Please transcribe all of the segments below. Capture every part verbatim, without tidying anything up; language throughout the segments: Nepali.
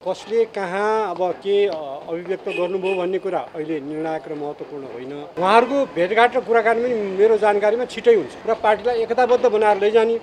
कसले कहाँ अब के अभिव्यक्त गर्नुभयो भन्ने कुरा अहिले निर्णायक र महत्त्वपूर्ण होइन। उहाँहरूको भेटघाट र कुराकानी पनि मेरो जानकारीमा छिटै हुन्छ र पार्टीलाई एकताबद्ध बनाएर लैजाने।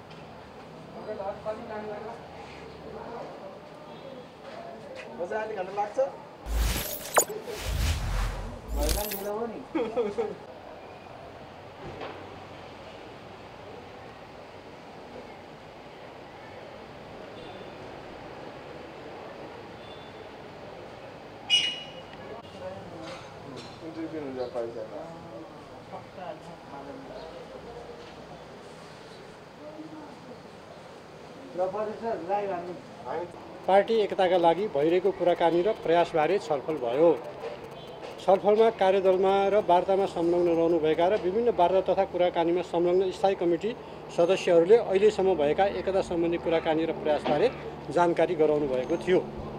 पार्टी एकताका लागि भइरहेको कुराकानी र प्रयासबारे छलफल भयो। छलफलमा कार्यदलमा र वार्तामा संलग्न रहनुभएका र विभिन्न वार्ता तथा कुराकानीमा संलग्न स्थायी कमिटी सदस्यहरूले अहिलेसम्म भएका एकता सम्बन्धी कुराकानी र प्रयासबारे जानकारी गराउनु भएको थियो।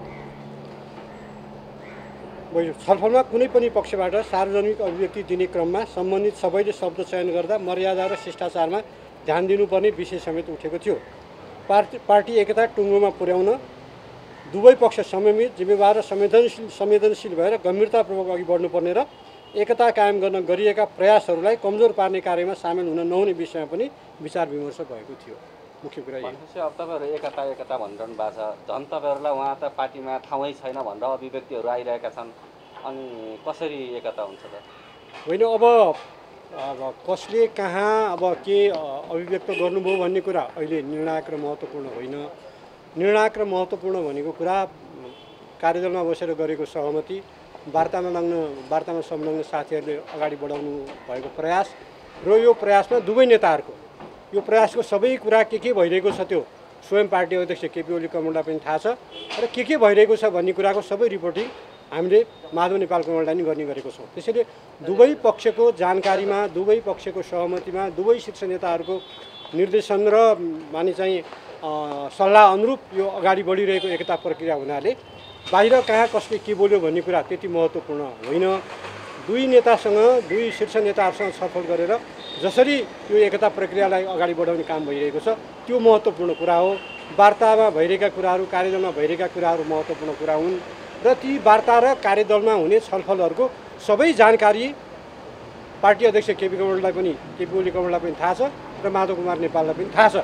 छलफलमा कुनै पनि पक्षबाट सार्वजनिक अभिव्यक्ति दिने क्रममा सम्बन्धित सबैले शब्द चयन गर्दा मर्यादा र शिष्टाचारमा ध्यान दिनुपर्ने विषय समेत उठेको थियो। पार्टी पार्टी एकता टुङ्गोमा पुर्याउन दुवै पक्ष संयमित, जिम्मेवार र संवेदनशील संवेदनशील भएर गम्भीरतापूर्वक अघि बढ्नुपर्ने र एकता कायम गर्न गरिएका प्रयासहरूलाई कमजोर पार्ने कार्यमा सामेल हुन नहुने विषयमा पनि विचार विमर्श भएको थियो। मुख्य कुरा यही हो। अब तपाईँहरू एकता एकता भनिरहनु भएको छ, झन् तपाईँहरूलाई उहाँ त पार्टीमा ठाउँै छैन भनेर अभिव्यक्तिहरू आइरहेका छन्, अनि कसरी एकता हुन्छ त? होइन, अब अब कसले कहाँ अब के अभिव्यक्त गर्नुभयो भन्ने कुरा अहिले निर्णायक र महत्त्वपूर्ण होइन। निर्णायक र महत्त्वपूर्ण भनेको कुरा कार्यदलमा बसेर गरेको सहमति, वार्तामा लाग्न वार्तामा संलग्न साथीहरूले अगाडि बढाउनु भएको प्रयास र यो प्रयासमा दुवै नेताहरूको यो प्रयासको सबै कुरा के के भइरहेको छ त्यो स्वयं पार्टी अध्यक्ष केपी ओली कमललाई पनि थाहा छ र के के भइरहेको छ भन्ने कुराको सबै रिपोर्टिङ हामीले माधव नेपाल कमललाई नि गर्ने गरेको छौँ। त्यसैले दुवै पक्षको जानकारीमा, दुवै पक्षको सहमतिमा, दुवै शीर्ष नेताहरूको निर्देशन र माने चाहिँ सल्लाह अनुरूप यो अगाडि बढिरहेको एकता प्रक्रिया हुनाले बाहिर कहाँ कसले के बोल्यो भन्ने कुरा त्यति महत्त्वपूर्ण होइन। दुई नेतासँग, दुई शीर्ष नेताहरूसँग छलफल गरेर जसरी यो एकता प्रक्रियालाई अगाडि बढाउने काम भइरहेको छ त्यो महत्त्वपूर्ण कुरा हो। वार्तामा भइरहेका कुराहरू, कार्यदलमा भइरहेका कुराहरू महत्त्वपूर्ण कुरा हुन् र ती वार्ता र कार्यदलमा हुने छलफलहरूको सबै जानकारी पार्टी अध्यक्ष केपी कमललाई पनि केपी ओली कमललाई पनि थाहा छ र माधव कुमार नेपाललाई पनि थाहा छ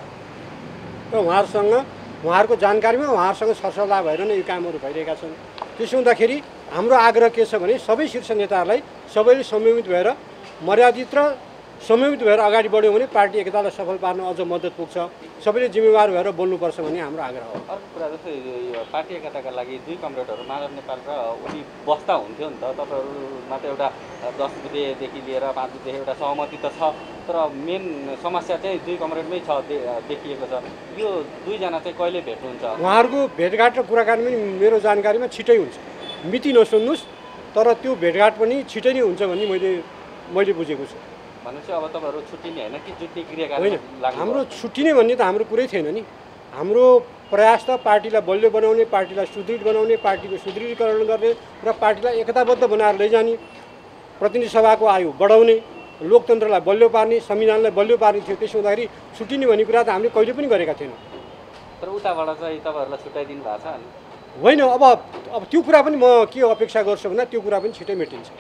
र उहाँहरूसँग उहाँहरूको जानकारीमा उहाँहरूसँग सरसल्लाह भएर नै यो कामहरू भइरहेका छन्। त्यसो हुँदाखेरि हाम्रो आग्रह के छ भने सबै शीर्ष नेताहरूलाई सबैले संयमित भएर, मर्यादित र संयमित भएर अगाडि बढ्यो भने पार्टी एकतालाई सफल पार्न अझ मद्दत पुग्छ। सबैले जिम्मेवार भएर बोल्नुपर्छ भन्ने हाम्रो आग्रह हो। अर्को कुरा जस्तै पार्टी एकताका लागि दुई कमरेडहरू माधव नेपाल र उनी बस्दा हुन्थ्यो नि त। तपाईँहरूमा त एउटा दस बुधेदेखि लिएर पाँच बुधे एउटा सहमति त छ, तर मेन समस्या चाहिँ दुई कमरेडमै छ देखिएको छ। यो दुईजना चाहिँ कहिले भेट्नुहुन्छ? उहाँहरूको भेटघाट र कुराकानी पनि मेरो जानकारीमा छिटै हुन्छ। मिति नसुन्नुहोस्, तर त्यो भेटघाट पनि छिटै नै हुन्छ भन्ने मैले मैले बुझेको छु। भनेपछि अब तपाईँहरू छुट्टिने होइन कि जुट्ने क्रियाकलाप होइन, हाम्रो छुट्टिने भन्ने त हाम्रो कुरै थिएन नि। हाम्रो प्रयास त पार्टीलाई बलियो बनाउने, पार्टीलाई सुदृढ बनाउने, पार्टीको सुदृढीकरण गर्ने र पार्टीलाई एकताबद्ध बनाएर लैजाने, प्रतिनिधि सभाको आयु बढाउने, लोकतन्त्रलाई बलियो पार्ने, संविधानलाई बलियो पार्ने थियो। त्यसो हुँदाखेरि छुट्टिने भन्ने कुरा त हामीले कहिले पनि गरेका थिएनौँ। तर उताबाट चाहिँ तपाईँहरूलाई छुट्याइदिनु भएको छ अनि होइन। अब अब त्यो कुरा पनि म के अपेक्षा गर्छु भन्दा त्यो कुरा पनि छिटै मेटिन्छ।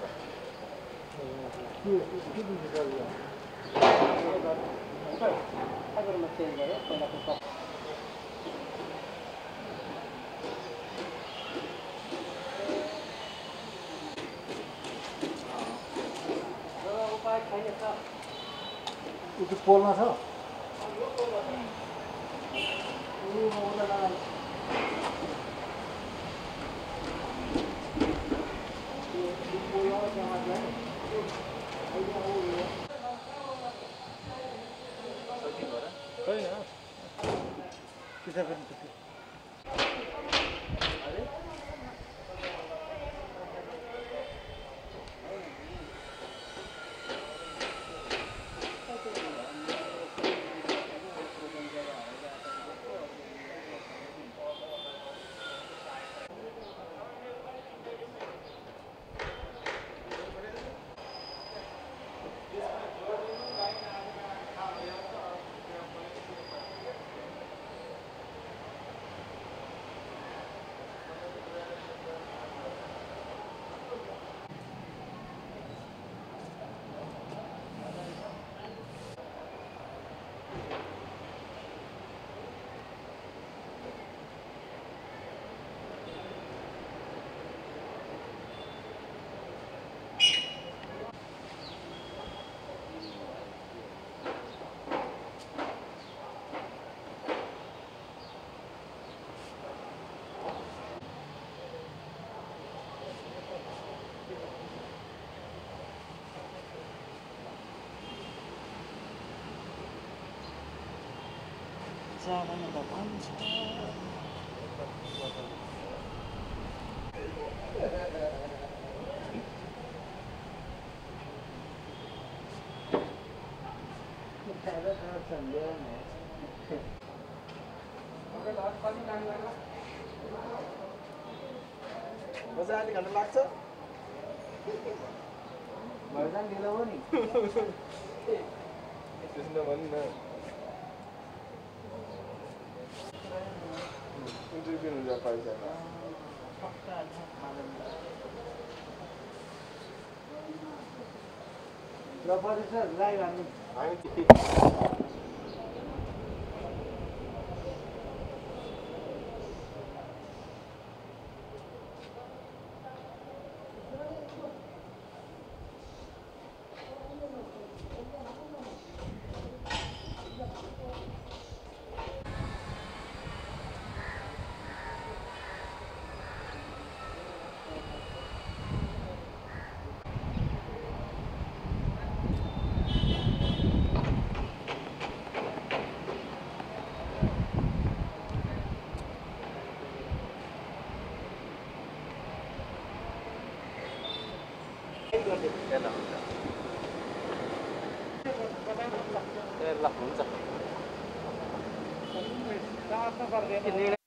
Sim, sim, sim, sim, sim, sim, sim, sim, sim, sim, sim, sim, पेपरमा चेन्ज गऱ्यो पहिलाको सब उपाय छैन सर त्यो पोलमा छ जान त भन्छ मजा आधी घन्टा लाग्छ भर्जन ढिलो हो नि त्यसो नभन् न इन्टरभ्यू हुन्छ पैसा ल सर लाइभ हामी हामी ल हुन्छ